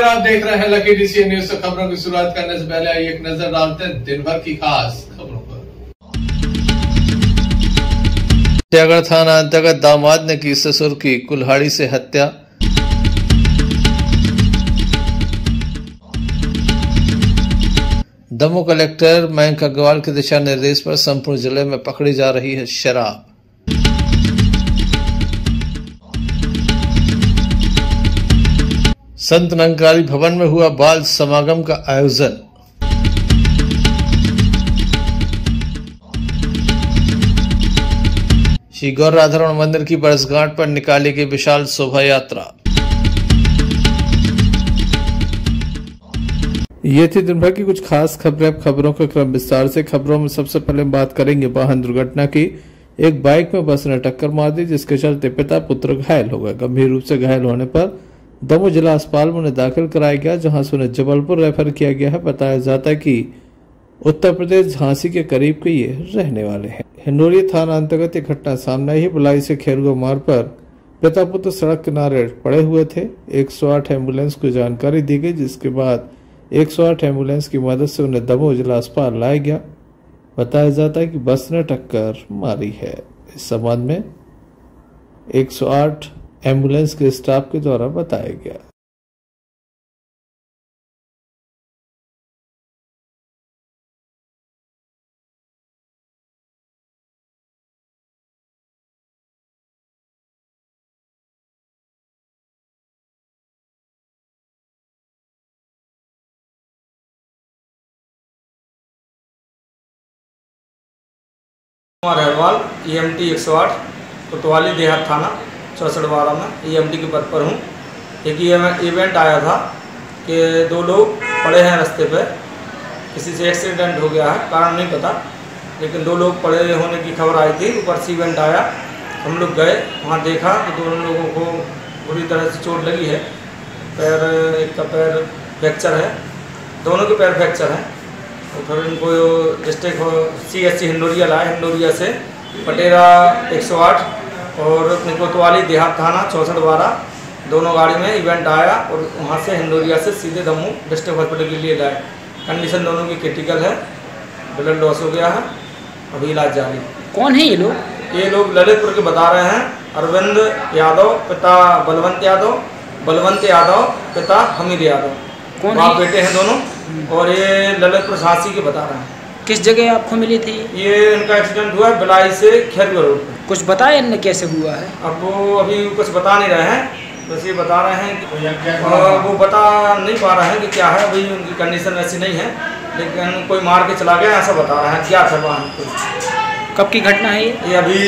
आप देख रहे हैं लकी डीसीएन न्यूज। खबरों की शुरुआत करने से पहले आइए एक नजर डालते हैं दिन भर की खास खबरों पर। टियागढ़ थाना अंतर्गत दामाद ने की ससुर की कुल्हाड़ी से हत्या। दमोह कलेक्टर मयंक अग्रवाल के दिशा निर्देश पर संपूर्ण जिले में पकड़ी जा रही है शराब। संत निरंकारी भवन में हुआ बाल समागम का आयोजन। श्री गौर राधारमण मंदिर की बरसगांठ पर निकाली गई विशाल शोभा यात्रा। ये थी दिन भर की कुछ खास खबरें। अब खबरों का क्रम विस्तार से। खबरों में सबसे पहले बात करेंगे वाहन दुर्घटना की। एक बाइक में बस ने टक्कर मार दी, जिसके चलते पिता पुत्र घायल हो गए। गंभीर रूप से घायल होने पर दमोह जिला अस्पताल में उन्हें दाखिल कराया गया, जहां से उन्हें जबलपुर रेफर किया गया है। बताया जाता है कि उत्तर प्रदेश झांसी के करीब के ये रहने वाले हैं। हिंडोरिया थाना अंतर्गत एक घटना सामने आई है। बुलाई से खेरगो मार्ग पर पिता पुत्र सड़क किनारे पड़े हुए थे। 108 एम्बुलेंस को जानकारी दी गई, जिसके बाद 108 एम्बुलेंस की मदद से उन्हें दमोह जिला अस्पताल लाया गया। बताया जाता है कि बस ने टक्कर मारी है। इस संबंध में 108 एम्बुलेंस के स्टाफ के द्वारा बताया गया। अग्रवाल EMT 108 कोतवाली देहात थाना 64 में EMT के पद पर हूँ। एक इवेंट आया था कि 2 लोग पड़े हैं रास्ते पे, किसी से एक्सीडेंट हो गया है, कारण नहीं पता, लेकिन 2 लोग पड़े होने की खबर आई थी। ऊपर से इवेंट आया, हम लोग गए, वहाँ देखा तो 2 लोगों को बुरी तरह से चोट लगी है। एक का पैर फ्रैक्चर है, दोनों के पैर फ्रैक्चर हैं। और फिर इनको डिस्ट्रिक्ट CHC हिंडोरिया लाए। हिंडोरिया से पटेरा 108 और अपनी कोतवाली देहात थाना 64 दोनों गाड़ी में इवेंट आया और वहाँ से हिंडोरिया से सीधे दमोह डिस्ट्रिक्ट हॉस्पिटल के लिए लाए। कंडीशन दोनों की क्रिटिकल है, ब्लड लॉस हो गया है, अभी इलाज जारी। कौन है ये लोग? ये लोग ललितपुर के बता रहे हैं। अरविंद यादव पिता बलवंत यादव, बलवंत यादव पिता हमीद यादव, बाप बेटे हैं दोनों। और ये ललितपुर झांसी के बता रहे हैं। किस जगह आपको मिली थी? ये इनका एक्सीडेंट हुआ है बिलाई से खेरगो रोड पे। कुछ बताया इनने कैसे हुआ है? अब वो अभी कुछ बता नहीं रहे हैं, बस ये बता रहे हैं कि वो बता नहीं पा रहे हैं कि क्या है। अभी उनकी कंडीशन ऐसी नहीं है, लेकिन कोई मार के चला गया ऐसा बता रहे हैं। क्या था वाहन? कब की घटना है ये? अभी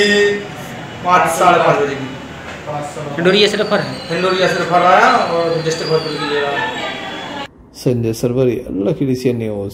5 साढ़े 5 बजे की। हिंडोरिया से रेफर है? हिंडोरिया से रेफर आया और डिस्ट्रिक्ट हॉस्पिटल के लिए आया। Sanjay Sarwariya, lucky DCN news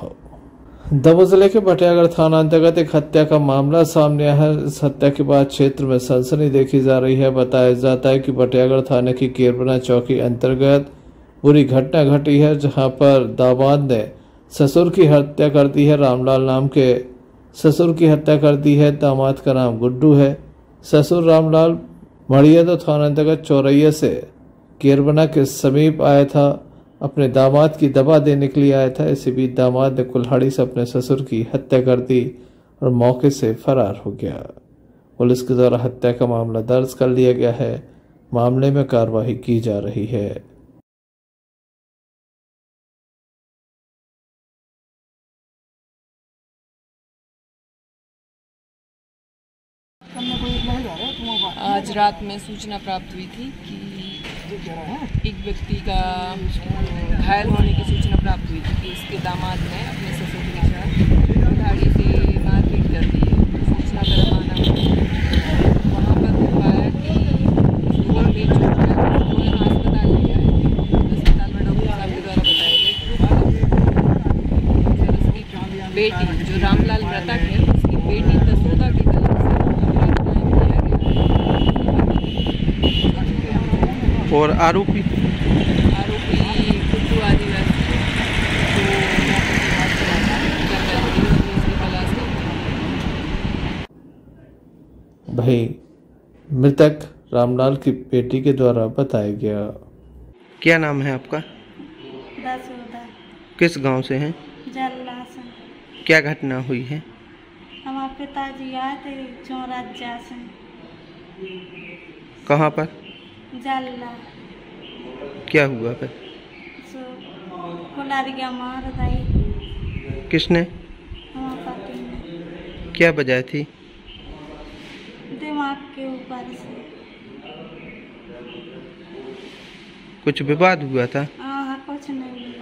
Damoh. Damoh जिले के बटियागढ़ थाना अंतर्गत एक हत्या का मामला सामने आया है। इस हत्या के बाद क्षेत्र में सनसनी देखी जा रही है। बताया जाता है कि बटियागढ़ थाने की केरबना चौकी अंतर्गत पूरी घटना घटी है, जहां पर दामाद ने ससुर की हत्या कर दी है। रामलाल नाम के ससुर की हत्या कर दी है। दामाद का नाम गुड्डू है। ससुर रामलाल मड़ियादो थाना अंतर्गत चौरैया से केरबना के समीप आया था, अपने दामाद की दवा देने के लिए आया था। इसी बीच दामाद ने कुल्हाड़ी से अपने ससुर की हत्या कर दी और मौके से फरार हो गया। पुलिस के द्वारा हत्या का मामला दर्ज कर लिया गया है। मामले में कार्रवाई की जा रही है। आज रात में सूचना प्राप्त हुई थी कि एक व्यक्ति का घायल होने की सूचना प्राप्त हुई थी कि उसके दामाद ने अपने ससुर के साथ कुल्हाड़ी से मारपीट कर दी है। सूचना पर रवाना वहाँ पर पाया कि लोअर पेट चोट है, उन्हें अस्पताल ले आए थे। अस्पताल में डॉक्टर साहब के द्वारा बताया गया कि उसकी बेटी जो रामलाल मृतक है, उसकी बेटी दसोदा की और आरोपी गुड्डू आदिवासी भाई मृतक रामलाल की बेटी के द्वारा बताया गया। क्या नाम है आपका? दसोदा किस गांव से हैं? जल्लासन। क्या घटना हुई है? हमारे पिताजी आए थे चौराजा से। कहाँ पर? जल्ला। क्या हुआ फिर? सो कुलारिया मार दी। किसने? हमारे पति ने। क्या वजह थी? दिमाग के ऊपर से कुछ विवाद हुआ था? हाँ, कुछ नहीं हुआ।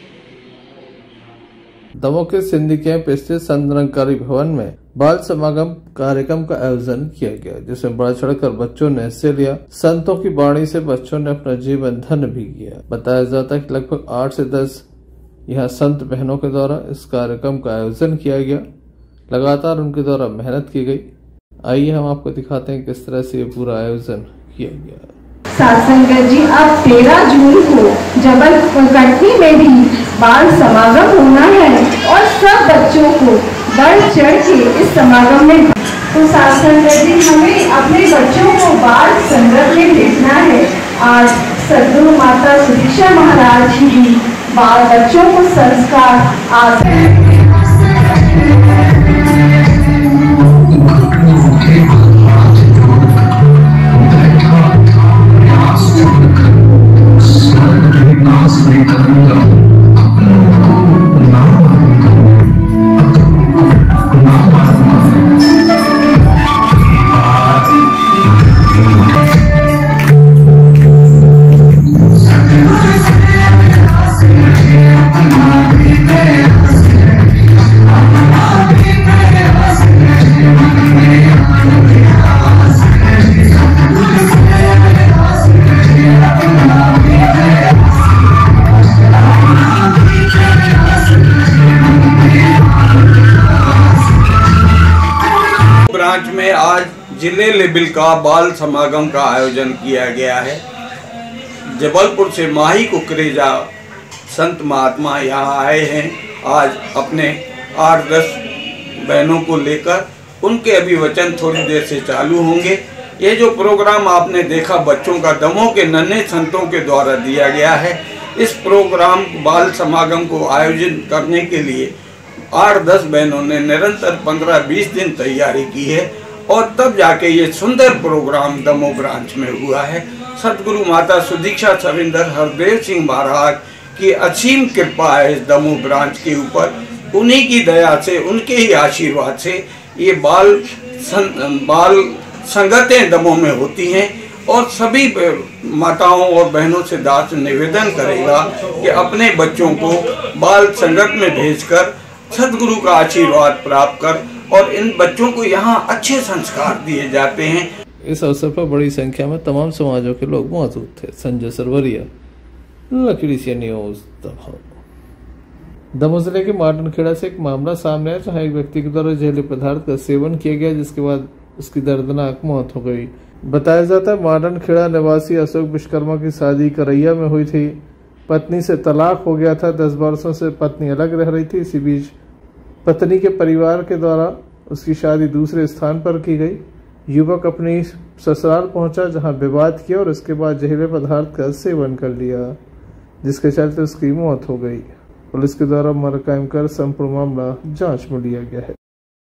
दमोह के सिंधी कैंप स्थित संत निरंकारी भवन में बाल समागम कार्यक्रम का आयोजन किया गया, जिसमें बढ़ चढ़कर बच्चों ने हिस्से लिया। संतों की वाणी से बच्चों ने अपना जीवन धन्य भी किया। बताया जाता है कि लगभग 8 से 10 यहाँ संत बहनों के द्वारा इस कार्यक्रम का आयोजन किया गया। लगातार उनके द्वारा मेहनत की गई। आइए हम आपको दिखाते हैं किस तरह से ये पूरा आयोजन किया गया। सत्संगत जी, अब 13 जून को जबलपुर कटनी में भी बाल समागम होना है और सब बच्चों को बढ़ चढ़ के इस समागम में तो सत्संगत जी हमें अपने बच्चों को बाल संगत में भेजना है। आज सद्गुरु माता सुदीक्षा महाराज जी भी बाल बच्चों को संस्कार में आज जिले लेवल का बाल समागम का आयोजन किया गया है। जबलपुर से माही कुकरेजा संत महात्मा यहाँ आए हैं आज अपने 8-10 बहनों को लेकर। उनके अभिवचन थोड़ी देर से चालू होंगे। ये जो प्रोग्राम आपने देखा बच्चों का दमोह के नन्हे संतों के द्वारा दिया गया है। इस प्रोग्राम बाल समागम को आयोजित करने के लिए 8-10 बहनों ने निरंतर 15-20 दिन तैयारी की है और तब जाके ये सुंदर प्रोग्राम दमोह ब्रांच में हुआ है। सतगुरु माता सुदीक्षा सविंदर हरदेव सिंह महाराज की असीम कृपा है इस दमोह ब्रांच के ऊपर। उन्हीं की दया से, उनके ही आशीर्वाद से ये बाल संगतें दमोह में होती हैं। और सभी माताओं और बहनों से दास निवेदन करेगा कि अपने बच्चों को बाल संगत में भेजकर सदगुरु का आशीर्वाद प्राप्त कर और इन बच्चों को यहाँ अच्छे संस्कार दिए जाते हैं। इस अवसर पर बड़ी संख्या में तमाम समाजों के लोग मौजूद थे। Sanjay Sarwariya, lucky D C news, Damoh. Damoh जिले के मार्डनखेड़ा से एक मामला सामने आया जहाँ एक व्यक्ति के द्वारा जहरीले पदार्थ का सेवन किया गया, जिसके बाद उसकी दर्दनाक मौत हो गई। बताया जाता है मार्डनखेड़ा निवासी अशोक विश्वकर्मा की शादी करैया में हुई थी। पत्नी से तलाक हो गया था। 10 वर्षों से पत्नी अलग रह रही थी। इसी बीच पत्नी के परिवार के द्वारा उसकी शादी दूसरे स्थान पर की गई। युवक अपनी ससुराल पहुंचा जहां विवाद किया और उसके बाद जहरीले पदार्थ का सेवन कर लिया, जिसके चलते उसकी मौत हो गई। पुलिस के द्वारा मामला कायम कर संपूर्ण मामला जांच में लिया गया है।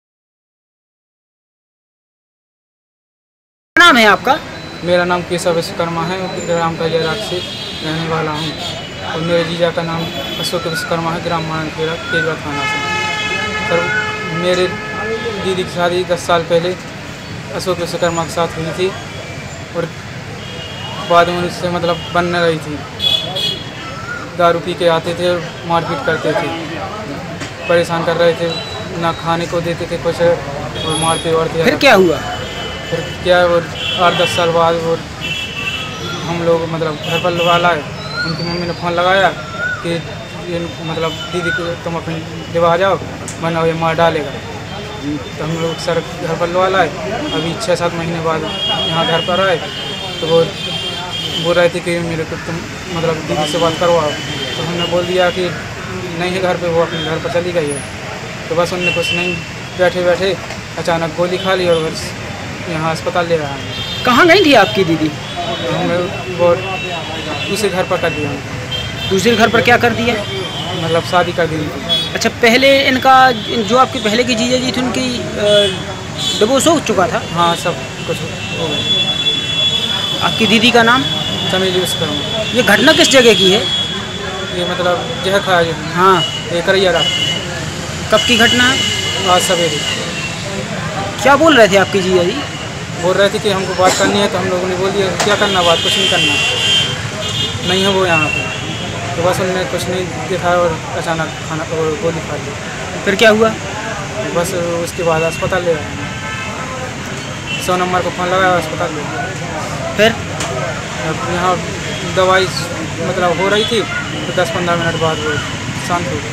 नाम है आपका? मेरा नाम केशव विश्वकर्मा है। ग्राम कलियाराग से रहने वाला हूँ और मेरे जीजा का नाम अशोक विश्वकर्मा है। ग्राम मानखेड़ा केजवा थाना से। सर, मेरे दीदी की शादी 10 साल पहले अशोक विश्वकर्मा के साथ हुई थी और बाद में उससे मतलब बन न रही थी। दारू पी के आते थे और मारपीट करते थे, परेशान कर रहे थे, ना खाने को देते थे कुछ और मारते वारते। फिर क्या हुआ? फिर क्या, वो 8-10 साल बाद वो हम लोग मतलब घर पर वाला है, उनकी मम्मी ने फ़ोन लगाया कि ये मतलब दीदी को तुम अपने दिवा जाओ वरना ये मार डालेगा। तो हम लोग सर घर पर वाला है। अभी 6-7 महीने बाद यहाँ घर पर आए तो वो बोल रहे थे कि मेरे को तुम मतलब दीदी से बात करवाओ। तो हमने बोल दिया कि नहीं है घर पे, वो अपने घर पर चली गई है। तो बस उनने कुछ नहीं, बैठे बैठे अचानक गोली खा ली और बस यहाँ अस्पताल ले रहा है। कहाँ गई थी आपकी दीदी? हमें वो दूसरे घर पर कर दिया। दूसरे घर पर क्या कर दिया? मतलब शादी कर दी थी। अच्छा, पहले इनका जो आपके पहले की जीजा जी थी उनकी डिवोर्स हो चुका था? हाँ, सब कुछ हो गया। आपकी दीदी का नाम? चमेली विश्वकर्मा। ये घटना किस जगह की है? ये मतलब जहर खाया। हाँ, ये करैया रात। कब की घटना है? आज सवेरे। क्या बोल रहे थे आपकी जीजा जी? बोल रहे थे कि हमको बात करनी है, तो हम लोगों ने बोल दिया क्या करना बात, कुछ नहीं करना, नहीं है वो यहाँ पे। तो बस उन्होंने कुछ नहीं दिखाया और अचानक खाना और गोली खा ली। फिर क्या हुआ? बस उसके बाद अस्पताल ले गए। 100 नंबर को फ़ोन लगाया, अस्पताल ले गए। फिर यहाँ दवाई मतलब हो रही थी, तो 10-15 मिनट बाद वो शांत हो गई।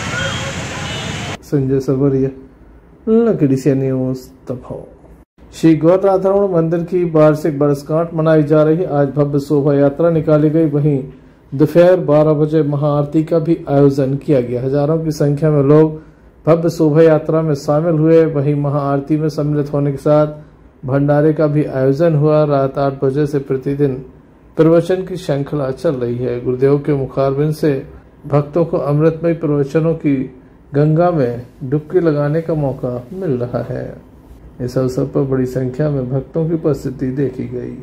संजय सरवरिया, लकड़ी से न्यूज़ दबाव। श्री गौर राधारमण मंदिर की वार्षिक बरसगांठ मनाई जा रही। आज भव्य शोभा यात्रा निकाली गई। वहीं दोपहर 12 बजे महाआरती का भी आयोजन किया गया। हजारों की संख्या में लोग भव्य शोभा यात्रा में शामिल हुए। वहीं महाआरती में सम्मिलित होने के साथ भंडारे का भी आयोजन हुआ। रात 8 बजे से प्रतिदिन प्रवचन की श्रृंखला चल रही है। गुरुदेव के मुखारबिंद से भक्तों को अमृतमय प्रवचनों की गंगा में डुबकी लगाने का मौका मिल रहा है। इस अवसर पर बड़ी संख्या में भक्तों की उपस्थिति देखी गई।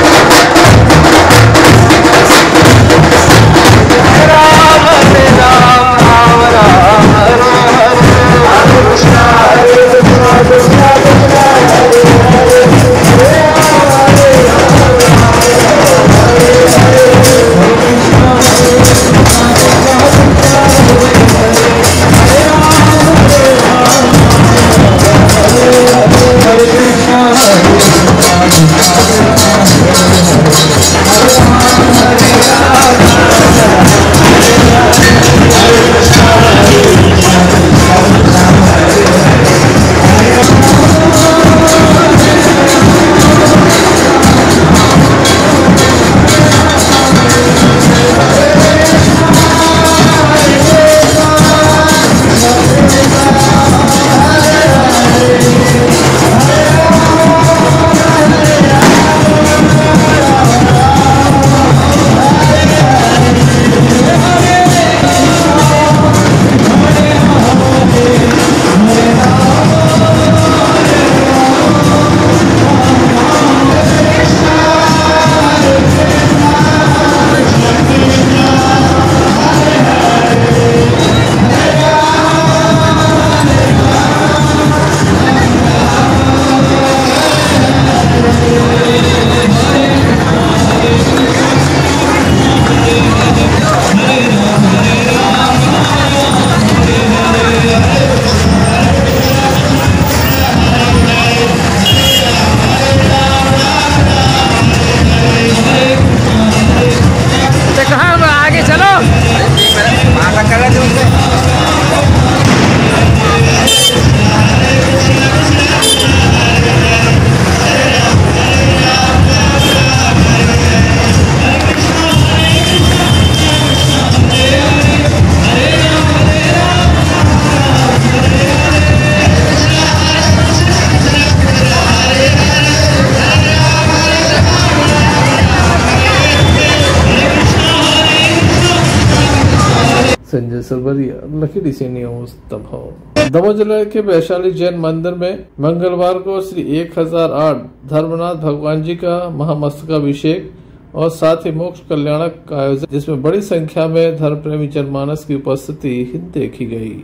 संजय सरवरिया, लकड़ी से न्यूज़ दबाव। दमोह जिले के वैशाली जैन मंदिर में मंगलवार को श्री 1008 धर्मनाथ भगवान जी का महामस्तकाभिषेक और साथ ही मोक्ष कल्याणक का आयोजन, जिसमें बड़ी संख्या में धर्म प्रेमी जनमानस की उपस्थिति देखी गई।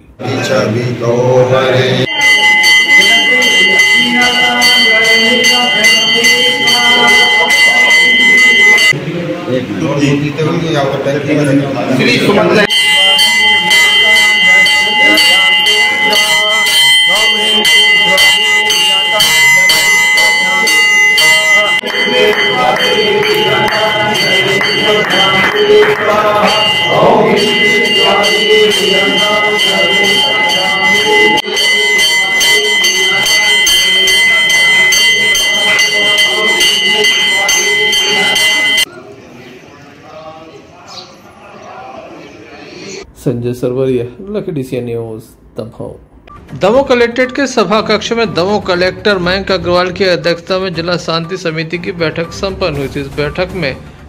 संजय सरवरिया, लकड़ी से न्यूज़ दमोह। दमोह कलेक्ट्रेट के सभा कक्ष में दमोह कलेक्टर मयंक अग्रवाल की अध्यक्षता में जिला शांति समिति की बैठक संपन्न हुई थी। इस बैठक में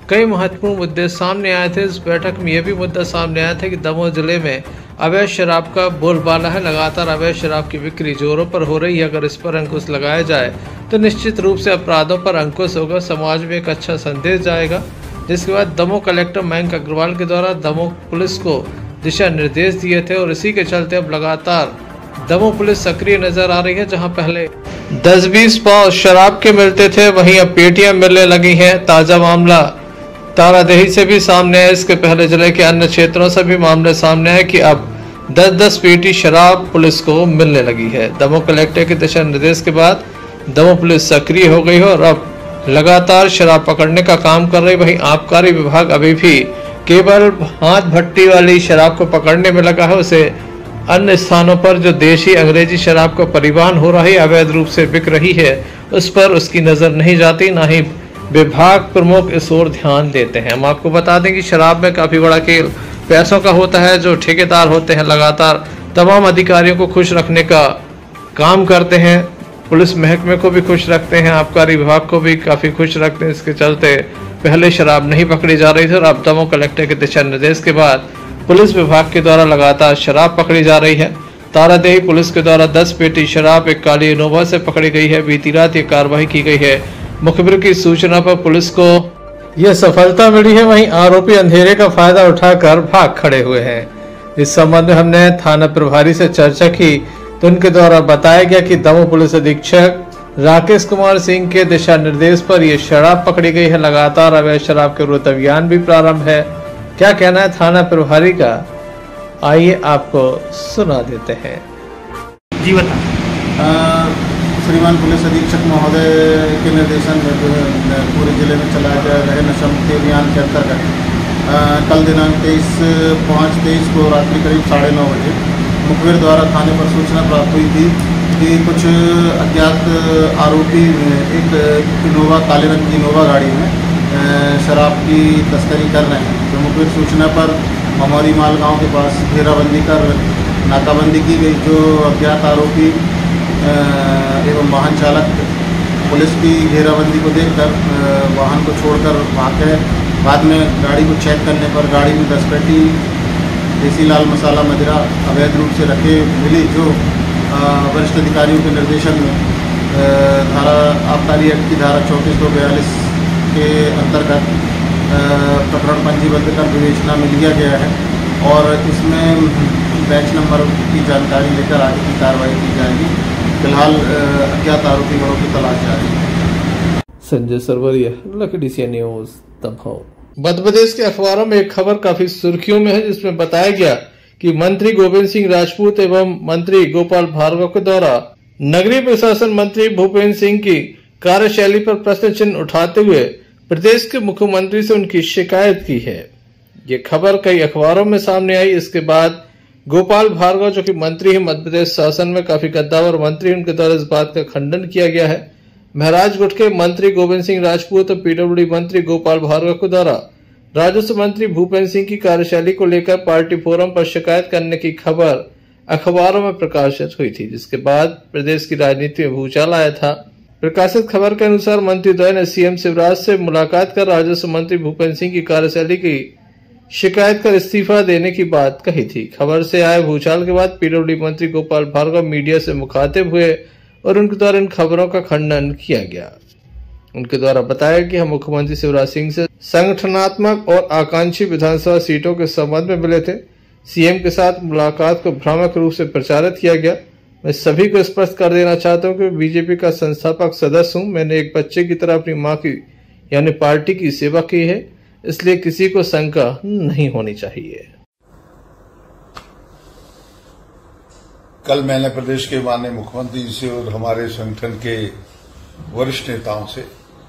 कई महत्वपूर्ण मुद्दे सामने आए थे। इस बैठक में यह भी मुद्दा सामने आया था कि दमोह जिले में अवैध शराब का बोलबाला है। लगातार अवैध शराब की बिक्री जोरों पर हो रही है। अगर इस पर अंकुश लगाया जाए तो निश्चित रूप से अपराधों पर अंकुश होगा, समाज में एक अच्छा संदेश जाएगा। जिसके बाद दमोह कलेक्टर मयंक अग्रवाल के द्वारा दमोह पुलिस को दिशा निर्देश दिए थे और इसी के चलते अब लगातार दमोह पुलिस सक्रिय नजर आ रही है। जहां पहले 10-20 पाव शराब के मिलते थे, वहीं अब पेटियां मिलने लगी हैं। ताजा मामला तारादेही से भी सामने है। इसके पहले जिले के अन्य क्षेत्रों से भी मामले सामने है कि अब 10-10 पेटी शराब पुलिस को मिलने लगी है। दमोह कलेक्टर के दिशा निर्देश के बाद दमोह पुलिस सक्रिय हो गई है और अब लगातार शराब पकड़ने का काम कर रही। वहीं आबकारी विभाग अभी भी केवल हाथ भट्टी वाली शराब को पकड़ने में लगा है। उसे अन्य स्थानों पर जो देशी अंग्रेजी शराब का परिवहन हो रहा है, अवैध रूप से बिक रही है, उस पर उसकी नजर नहीं जाती। ना ही विभाग प्रमुख इस ओर ध्यान देते हैं। हम आपको बता दें कि शराब में काफी बड़ा खेल पैसों का होता है। जो ठेकेदार होते हैं लगातार तमाम अधिकारियों को खुश रखने का काम करते हैं। पुलिस महकमे को भी खुश रखते हैं, आबकारी विभाग को भी काफी खुश रखते हैं। इसके चलते पहले शराब नहीं पकड़ी जा रही थी और अब दमोह कलेक्टर के दिशा निर्देश के बाद पुलिस विभाग के द्वारा लगातार शराब पकड़ी जा रही है। तारादेही पुलिस के द्वारा 10 पेटी शराब एक काली इनोवा से पकड़ी गई है। बीती रात ये कार्रवाई की गई है। मुखबिर की सूचना पर पुलिस को यह सफलता मिली है। वहीं आरोपी अंधेरे का फायदा उठाकर भाग खड़े हुए हैं। इस संबंध में हमने थाना प्रभारी से चर्चा की तो उनके द्वारा बताया गया कि दमोह पुलिस अधीक्षक राकेश कुमार सिंह के दिशा निर्देश पर यह शराब पकड़ी गई है। लगातार अवैध शराब के विरुद्ध अभियान भी प्रारंभ है। क्या कहना है थाना प्रभारी का, आइए आपको सुना देते हैं। जी बता। श्रीमान पुलिस अधीक्षक महोदय के निर्देशन में जो है पूरे जिले में चलाया जा रहे नशा मुक्ति अभियान के अंतर्गत कल दिनांक 23/5/23 को रात्रि करीब 9:30 बजे मुखबिर द्वारा थाने पर सूचना प्राप्त हुई थी कि कुछ अज्ञात आरोपी एक इनोवा, काले रंग की इनोवा गाड़ी में शराब की तस्करी कर रहे हैं। तो मुखबिर सूचना पर हमारी माल गांव के पास घेराबंदी कर नाकाबंदी की गई। जो अज्ञात आरोपी एवं वाहन चालक पुलिस की घेराबंदी को देखकर वाहन को छोड़कर भाग गए। बाद में गाड़ी को चेक करने पर गाड़ी में 10 पेटी देसी लाल मसाला मदिरा अवैध रूप से रखे मिली। जो वरिष्ठ अधिकारियों के निर्देशन में धारा आबकारी एक्ट की धारा 34/242 के अंतर्गत प्रकरण पंजीबद्ध कर विवेचना में लिया गया है और इसमें बैच नंबर की जानकारी लेकर आगे की कार्रवाई की जाएगी। फिलहाल अज्ञात आरोपी गणों की तलाश जारी है। Sanjay Sarwariya, lucky DC news, Damoh. मध्य प्रदेश के अखबारों में एक खबर काफी सुर्खियों में है, जिसमें बताया गया कि मंत्री गोविंद सिंह राजपूत एवं मंत्री गोपाल भार्गव के द्वारा नगरीय प्रशासन मंत्री भूपेंद्र सिंह की कार्यशैली पर प्रश्न चिन्ह उठाते हुए प्रदेश के मुख्यमंत्री से उनकी शिकायत की है। ये खबर कई अखबारों में सामने आई। इसके बाद गोपाल भार्गव, जो कि मंत्री है मध्य प्रदेश शासन में, काफी कद्दावर मंत्री, उनके द्वारा इस बात का खंडन किया गया है। महराजगढ़ के मंत्री गोविंद सिंह राजपूत और पीडब्ल्यूडी मंत्री गोपाल भार्गव के द्वारा राजस्व मंत्री भूपेंद्र सिंह की कार्यशैली को लेकर पार्टी फोरम पर शिकायत करने की खबर अखबारों में प्रकाशित हुई थी, जिसके बाद प्रदेश की राजनीति में भूचाल आया था। प्रकाशित खबर के अनुसार मंत्री द्वय ने सीएम शिवराज से मुलाकात कर राजस्व मंत्री भूपेंद्र सिंह की कार्यशैली की शिकायत कर इस्तीफा देने की बात कही थी। खबर से आए भूचाल के बाद पीडब्ल्यूडी मंत्री गोपाल भार्गव मीडिया से मुखातिब हुए और उनके द्वारा इन खबरों का खंडन किया गया। उनके द्वारा बताया कि हम मुख्यमंत्री शिवराज सिंह से संगठनात्मक और आकांक्षी विधानसभा सीटों के संबंध में मिले थे। सीएम के साथ मुलाकात को भ्रामक रूप से प्रचारित किया गया। मैं सभी को स्पष्ट कर देना चाहता हूं कि बीजेपी का संस्थापक सदस्य हूं। मैंने एक बच्चे की तरह अपनी मां की यानी पार्टी की सेवा की है, इसलिए किसी को शंका नहीं होनी चाहिए। कल मैंने प्रदेश के माननीय मुख्यमंत्री जी से और हमारे संगठन के वरिष्ठ नेताओं से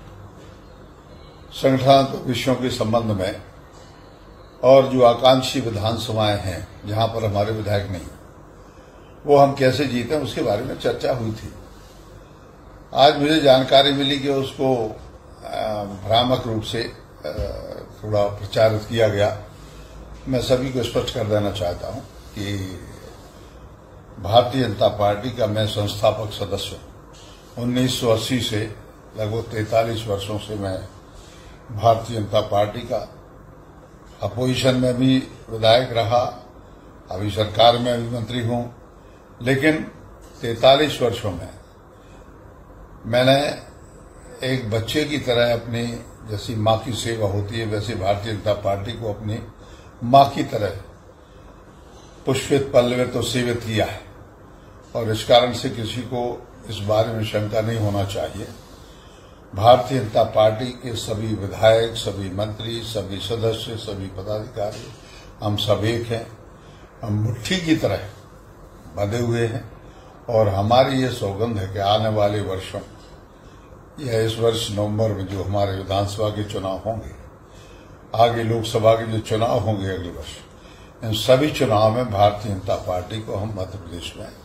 संगठनात्मक विषयों के संबंध में और जो आकांक्षी विधानसभाएं हैं जहां पर हमारे विधायक नहीं, वो हम कैसे जीते उसके बारे में चर्चा हुई थी। आज मुझे जानकारी मिली कि उसको भ्रामक रूप से थोड़ा प्रचारित किया गया। मैं सभी को स्पष्ट कर देना चाहता हूं कि भारतीय जनता पार्टी का मैं संस्थापक सदस्य हूं। 1980 से लगभग 43 वर्षों से मैं भारतीय जनता पार्टी का। अपोजिशन में भी विधायक रहा, अभी सरकार में भी मंत्री हूं, लेकिन 43 वर्षों में मैंने एक बच्चे की तरह अपनी, जैसी मां की सेवा होती है वैसे भारतीय जनता पार्टी को अपनी मां की तरह पुष्पित पल्लवित और सेवित किया है। और इस कारण से किसी को इस बारे में शंका नहीं होना चाहिए। भारतीय जनता पार्टी के सभी विधायक, सभी मंत्री, सभी सदस्य, सभी पदाधिकारी, हम सब एक हैं। हम मुट्ठी की तरह बंधे हुए हैं और हमारी ये सौगंध है कि आने वाले वर्षों या इस वर्ष नवंबर में जो हमारे विधानसभा के चुनाव होंगे, आगे लोकसभा के जो चुनाव होंगे अगले वर्ष, इन सभी चुनाव में भारतीय जनता पार्टी को हम मध्य प्रदेश में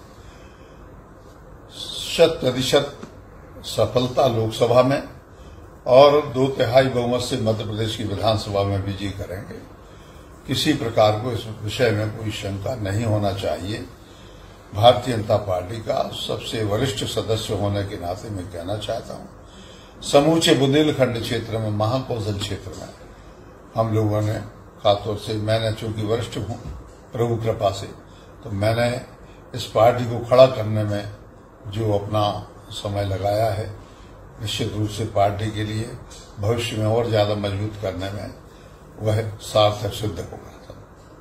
100% सफलता लोकसभा में और 2/3 बहुमत से मध्य प्रदेश की विधानसभा में विजयी करेंगे। किसी प्रकार को इस विषय में कोई शंका नहीं होना चाहिए। भारतीय जनता पार्टी का सबसे वरिष्ठ सदस्य होने के नाते मैं कहना चाहता हूं, समूचे बुंदेलखंड क्षेत्र में, महाकौशल क्षेत्र में हम लोगों ने, खासतौर से मैंने चूंकि वरिष्ठ हूं प्रभु कृपा से, तो मैंने इस पार्टी को खड़ा करने में जो अपना समय लगाया है, निश्चित रूप से पार्टी के लिए भविष्य में और ज्यादा मजबूत करने में वह सार्थक सिद्ध होगा।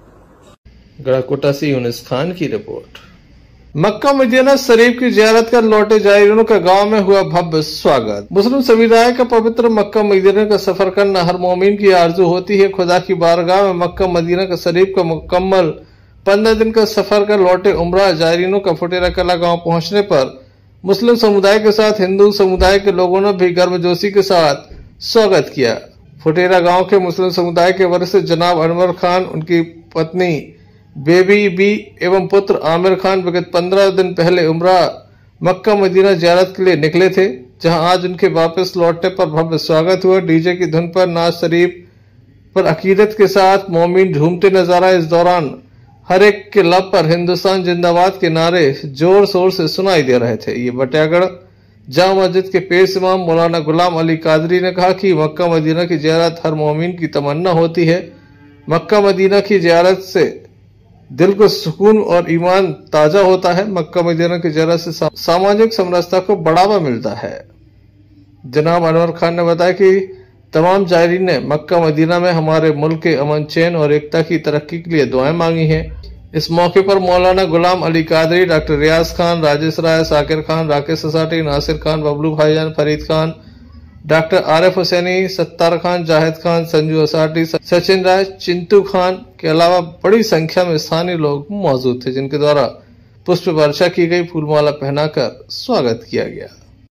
गढ़ाकोटा से यूनिस खान की रिपोर्ट। मक्का मदीना शरीफ की जियारत कर लौटे जायरीनों का गांव में हुआ भव्य स्वागत। मुस्लिम समुदाय का पवित्र मक्का मदीना का सफर करना हर मोमिन की आरजू होती है। खुदा की बारगाह में मक्का मदीना का शरीफ का मुकम्मल 15 दिन का सफर कर लौटे उम्रा जायरीनों का फुटेरा कला गांव पहुंचने पर मुस्लिम समुदाय के साथ हिंदू समुदाय के लोगों ने भी गर्मजोशी के साथ स्वागत किया। फुटेरा गांव के मुस्लिम समुदाय के वरिष्ठ जनाब अनवर खान, उनकी पत्नी बेबी बी एवं पुत्र आमिर खान विगत 15 दिन पहले उम्रा मक्का मदीना जियारत के लिए निकले थे, जहां आज उनके वापस लौटने पर भव्य स्वागत हुआ। डीजे की धुन पर नाज शरीफ पर अकीदत के साथ मोमिन झूमते नजर आए। इस दौरान हर एक के लब पर हिंदुस्तान जिंदाबाद के नारे जोर शोर से सुनाई दे रहे थे। ये बटियागढ़ जामा मस्जिद के पेश इमाम मौलाना गुलाम अली कादरी ने कहा कि मक्का मदीना की जियारत हर मोमिन की तमन्ना होती है। मक्का मदीना की जियारत से दिल को सुकून और ईमान ताजा होता है। मक्का मदीना की जियारत से सामाजिक समरसता को बढ़ावा मिलता है। जनाब अनवर खान ने बताया कि तमाम जायरीन ने मक्का मदीना में हमारे मुल्क के अमन, चैन और एकता की तरक्की के लिए दुआएं मांगी हैं। इस मौके पर मौलाना गुलाम अली कादरी, डॉक्टर रियाज खान, राजेश राय, साकिर खान, राकेश ससाटी, नासिर खान, बबलू भाईजान, फरीद खान, डॉक्टर आरिफ हुसैनी, सत्तार खान, जाहिद खान, संजू असाटी, सचिन राय, चिंटू खान के अलावा बड़ी संख्या में स्थानीय लोग मौजूद थे, जिनके द्वारा पुष्प वर्षा की गई, फूलमाला पहनाकर स्वागत किया गया।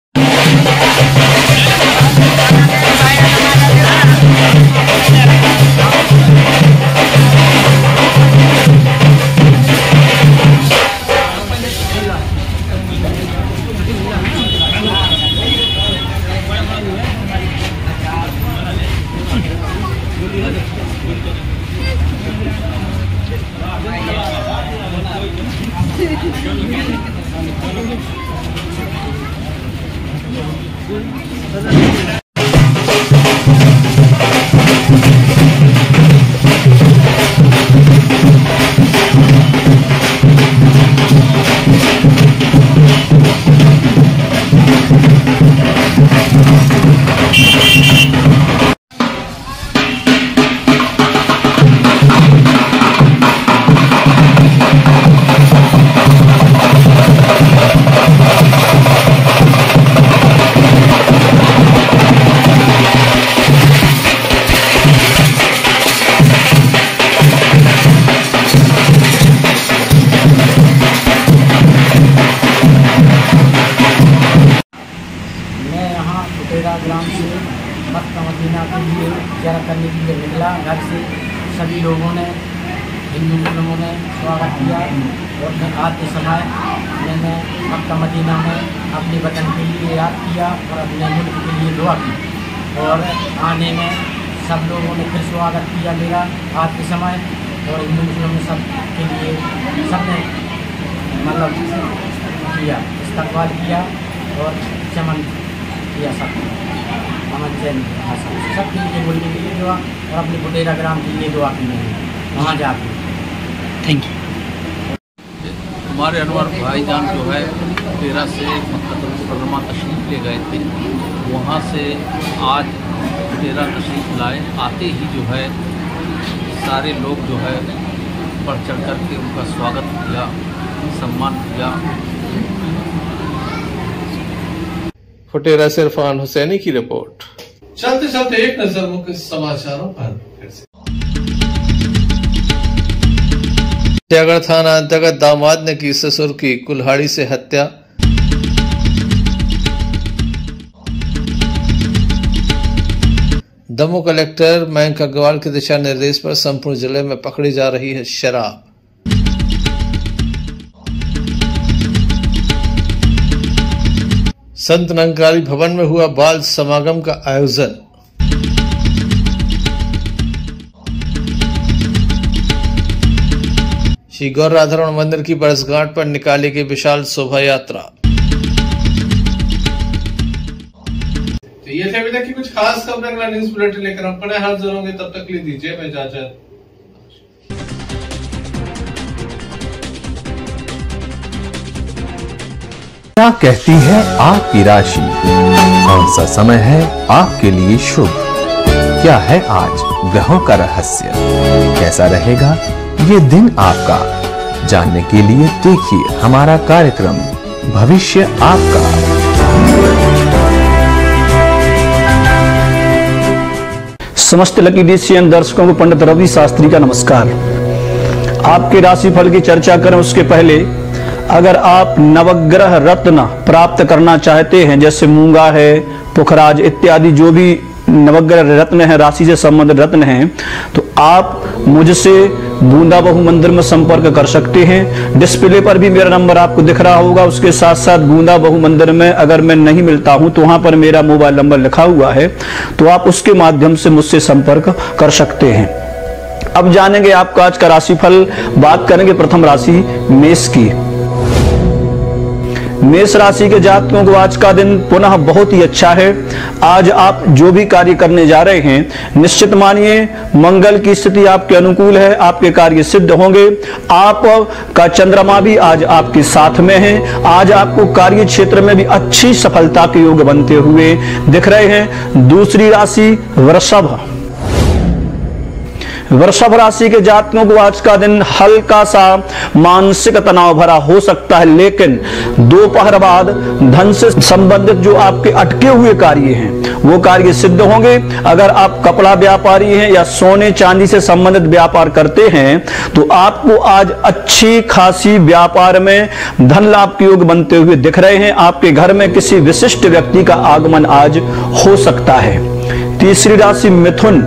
ग्राम से मक्का मदीना के लिए ज़ियारत करने के लिए निकला घर से। सभी लोगों ने, हिंदू मुस्लिमों ने स्वागत किया और आज के समय मैंने मक्का मदीना में अपने वतन के लिए याद किया और अपने मुल्क के लिए दुआ की और आने में सब लोगों ने फिर स्वागत किया मेरा आज के समय। और हिंदू मुस्लिम सब के लिए सबने मतलब किया, इस्तकबाल किया और चमन किया सब। अमन जैन भाषा सबके लिए बोलने के लिए दुआ और अपने फुटेरा ग्राम के लिए दुआ की वहाँ जाके। Thank you. हमारे अनवर भाईजान जो है 13 से मक्का मुकर्रमा तशरीफ़ ले गए थे, वहाँ से आज 13 तशरीफ़ लाए। आते ही जो है सारे लोग जो है बढ़ चढ़ कर के उनका स्वागत किया, सम्मान किया। फुटेरा से इरफान हुसैनी की रिपोर्ट। चलते चलते एक नजर मुख्य समाचारों पर फिर से। फतेहगढ़ थाना अंतर्गत दामाद ने की ससुर की कुल्हाड़ी से हत्या। दमोह कलेक्टर मयंक अग्रवाल के दिशा निर्देश पर संपूर्ण जिले में पकड़ी जा रही है शराब। संत निरंकारी भवन में हुआ बाल समागम का आयोजन। श्री गौर राधारमण मंदिर की बरसगांठ पर निकाली गई विशाल शोभा यात्रा। तो ये थे अभी तक की कुछ खास खबरें। अगला न्यूज बुलेटिन लेकर हम पुनः हाजिर होंगे, तब तक के लिए दीजिए मैं इजाजत। क्या कहती है आपकी राशि? कौन सा समय है आपके लिए शुभ? क्या है आज ग्रहों का रहस्य? कैसा रहेगा ये दिन आपका? जानने के लिए देखिए हमारा कार्यक्रम भविष्य आपका। समस्त लकी DCN दर्शकों को पंडित रवि शास्त्री का नमस्कार। आपके राशिफल की चर्चा करें उसके पहले अगर आप नवग्रह रत्न प्राप्त करना चाहते हैं, जैसे मूंगा है, पुखराज इत्यादि जो भी नवग्रह रत्न है, राशि से संबंधित रत्न हैं, तो आप मुझसे बूंदा बहु मंदिर में संपर्क कर सकते हैं। डिस्प्ले पर भी मेरा नंबर आपको दिख रहा होगा। उसके साथ साथ बूंदा बहु मंदिर में अगर मैं नहीं मिलता हूं तो वहां पर मेरा मोबाइल नंबर लिखा हुआ है, तो आप उसके माध्यम से मुझसे संपर्क कर सकते हैं। अब जानेंगे आपका आज का राशिफल। बात करेंगे प्रथम राशि मेष की। मेष राशि के जातकों को आज का दिन पुनः बहुत ही अच्छा है। आज आप जो भी कार्य करने जा रहे हैं निश्चित मानिए मंगल की स्थिति आपके अनुकूल है, आपके कार्य सिद्ध होंगे। आप का चंद्रमा भी आज आपके साथ में है। आज आपको कार्य क्षेत्र में भी अच्छी सफलता के योग बनते हुए दिख रहे हैं। दूसरी राशि वृषभ। वृषभ राशि के जातकों को आज का दिन हल्का सा मानसिक तनाव भरा हो सकता है, लेकिन दोपहर बाद धन से संबंधित जो आपके अटके हुए कार्य हैं वो कार्य सिद्ध होंगे। अगर आप कपड़ा व्यापारी हैं या सोने चांदी से संबंधित व्यापार करते हैं तो आपको आज अच्छी खासी व्यापार में धन लाभ के योग बनते हुए दिख रहे हैं। आपके घर में किसी विशिष्ट व्यक्ति का आगमन आज हो सकता है। तीसरी राशि मिथुन।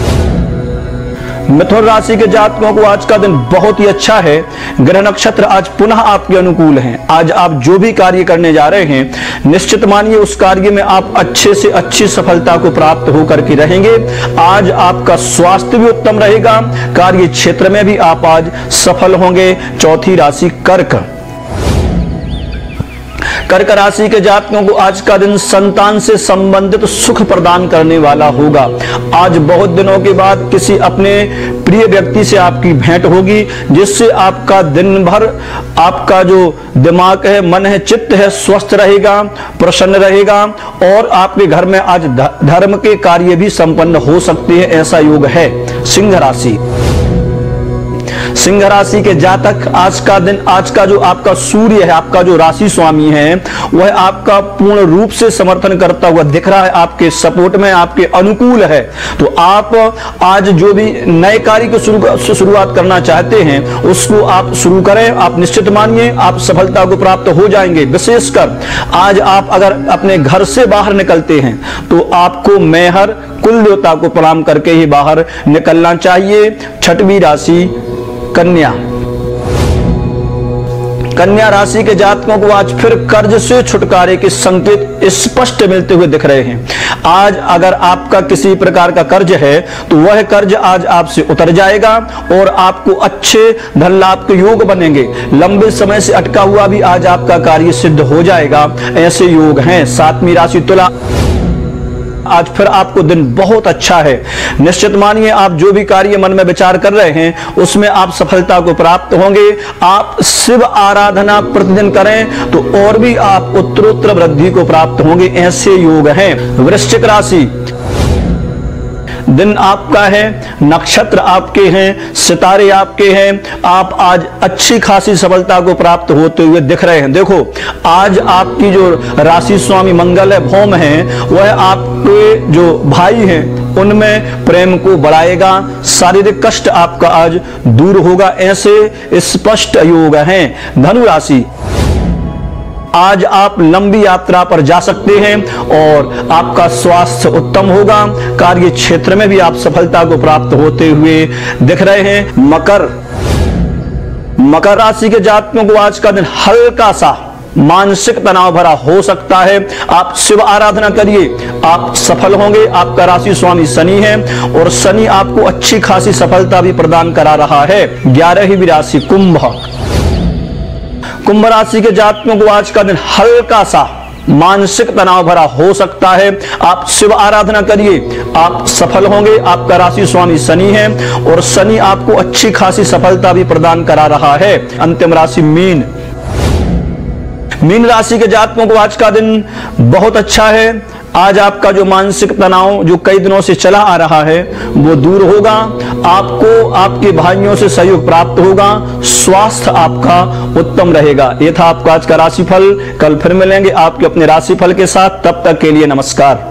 मिथुन राशि के जातकों को आज का दिन बहुत ही अच्छा है। ग्रह नक्षत्र आज पुनः आपके अनुकूल हैं। आज आप जो भी कार्य करने जा रहे हैं निश्चित मानिए उस कार्य में आप अच्छे से अच्छी सफलता को प्राप्त होकर के रहेंगे। आज आपका स्वास्थ्य भी उत्तम रहेगा, कार्य क्षेत्र में भी आप आज सफल होंगे। चौथी राशि कर्क। कर्क राशि के जातकों को आज का दिन संतान से संबंधित सुख प्रदान करने वाला होगा। आज बहुत दिनों के बाद किसी अपने प्रिय व्यक्ति से आपकी भेंट होगी, जिससे आपका दिन भर आपका जो दिमाग है, मन है, चित्त है स्वस्थ रहेगा, प्रसन्न रहेगा और आपके घर में आज धर्म के कार्य भी संपन्न हो सकते हैं, ऐसा योग है। सिंह राशि। सिंह राशि के जातक आज का दिन, आज का जो आपका सूर्य है, आपका जो राशि स्वामी है, वह आपका पूर्ण रूप से समर्थन करता हुआ दिख रहा है, आपके सपोर्ट में, आपके अनुकूल है। तो आप आज जो भी नए कार्य को शुरुआत करना चाहते हैं उसको आप शुरू करें। आप निश्चित मानिए आप सफलता को प्राप्त हो जाएंगे। विशेषकर आज आप अगर अपने घर से बाहर निकलते हैं तो आपको मेहर कुल देवता को प्रणाम करके ही बाहर निकलना चाहिए। छठवीं राशि कन्या। कन्या राशि के जातकों को आज फिर कर्ज से छुटकारे के संकेत स्पष्ट मिलते हुए दिख रहे हैं। आज अगर आपका किसी प्रकार का कर्ज है तो वह कर्ज आज आपसे उतर जाएगा और आपको अच्छे धन लाभ के योग बनेंगे। लंबे समय से अटका हुआ भी आज आपका कार्य सिद्ध हो जाएगा, ऐसे योग हैं। सातवीं राशि तुला। आज फिर आपको दिन बहुत अच्छा है। निश्चित मानिए आप जो भी कार्य मन में विचार कर रहे हैं उसमें आप सफलता को प्राप्त होंगे। आप शिव आराधना प्रतिदिन करें तो और भी आप उत्तरोत्तर वृद्धि को प्राप्त होंगे, ऐसे योग हैं। वृश्चिक राशि, दिन आपका है, नक्षत्र आपके हैं, सितारे आपके हैं। आप आज अच्छी खासी सफलता को प्राप्त होते हुए दिख रहे हैं। देखो आज आपकी जो राशि स्वामी मंगल है, भौम है, वह आपके जो भाई हैं उनमें प्रेम को बढ़ाएगा। शारीरिक कष्ट आपका आज दूर होगा, ऐसे स्पष्ट योग हैं। धनु राशि, आज आप लंबी यात्रा पर जा सकते हैं और आपका स्वास्थ्य उत्तम होगा। कार्य क्षेत्र में भी आप सफलता को प्राप्त होते हुए दिख रहे हैं। मकर राशि के जातकों को आज का दिन हल्का सा मानसिक तनाव भरा हो सकता है। आप शिव आराधना करिए, आप सफल होंगे। आपका राशि स्वामी शनि है और शनि आपको अच्छी खासी सफलता भी प्रदान करा रहा है। 11वीं राशि कुंभ राशि के जातकों को आज का दिन हल्का सा मानसिक तनाव भरा हो सकता है। आप शिव आराधना करिए, आप सफल होंगे। आपका राशि स्वामी शनि है और शनि आपको अच्छी खासी सफलता भी प्रदान करा रहा है। अंतिम राशि मीन राशि के जातकों को आज का दिन बहुत अच्छा है। आज आपका जो मानसिक तनाव जो कई दिनों से चला आ रहा है वो दूर होगा। आपको आपके भाइयों से सहयोग प्राप्त होगा। स्वास्थ्य आपका उत्तम रहेगा। ये था आपका आज का राशिफल। कल फिर मिलेंगे आपके अपने राशिफल के साथ। तब तक के लिए नमस्कार।